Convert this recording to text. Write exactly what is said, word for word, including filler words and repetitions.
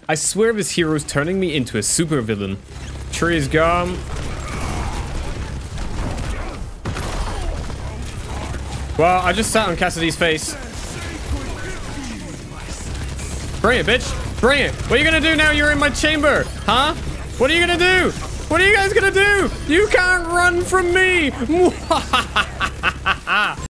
I swear this hero's turning me into a supervillain. Tree is gone. Well, I just sat on Cassidy's face. Bring it, bitch. Bring it. What are you gonna do now you're in my chamber? Huh? What are you gonna do? What are you guys gonna do? You can't run from me.